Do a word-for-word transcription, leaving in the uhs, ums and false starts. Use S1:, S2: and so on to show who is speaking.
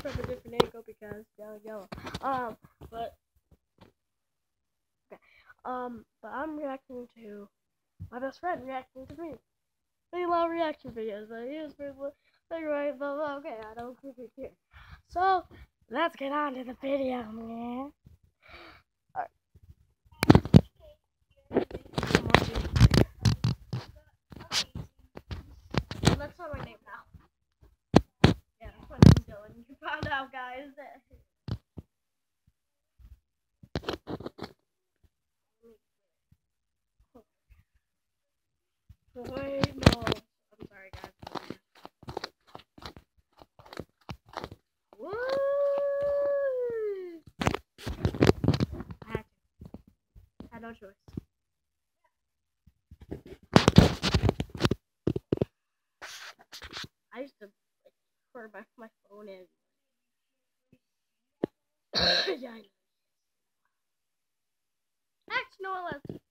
S1: from a different angle because yellow, yellow. Um, but okay. Um, but I'm reacting to my best friend reacting to me. They love reaction videos. Like, here's people, like, right, blah, blah. Okay, I don't care. So let's get on to the video, man. Alright. That's not my name now. Yeah, that's my name, Dylan. You found out, guys. Wait, no. I'm sorry, guys. Woo! I had to. I had no choice. I used to like record my my phone in. Yeah, I know. Actually, no, let's